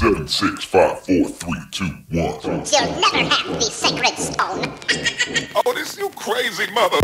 7, 6, 5, 4, 3, 2, 1. You'll never have the sacred stone. Otis, you crazy mother.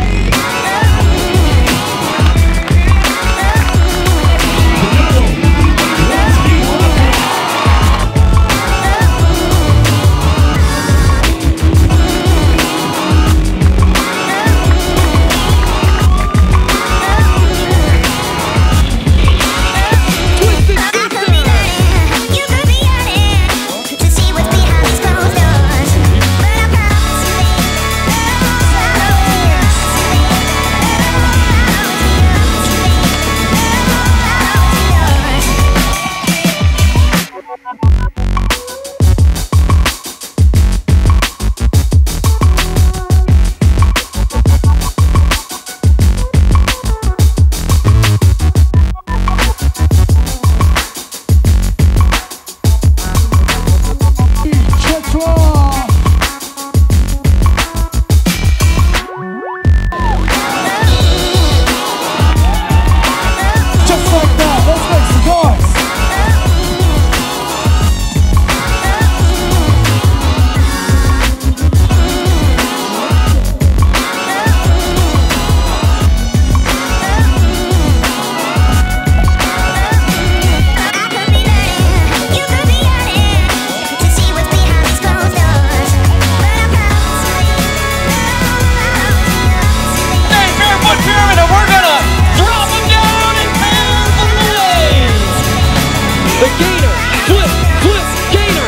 The gainer, flip, gainer.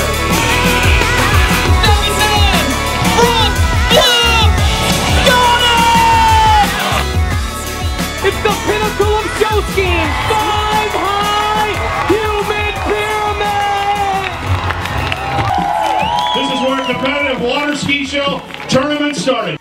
Front flip, got it! It's the pinnacle of show skiing, 5 high human pyramid. This is where competitive water ski show tournament started.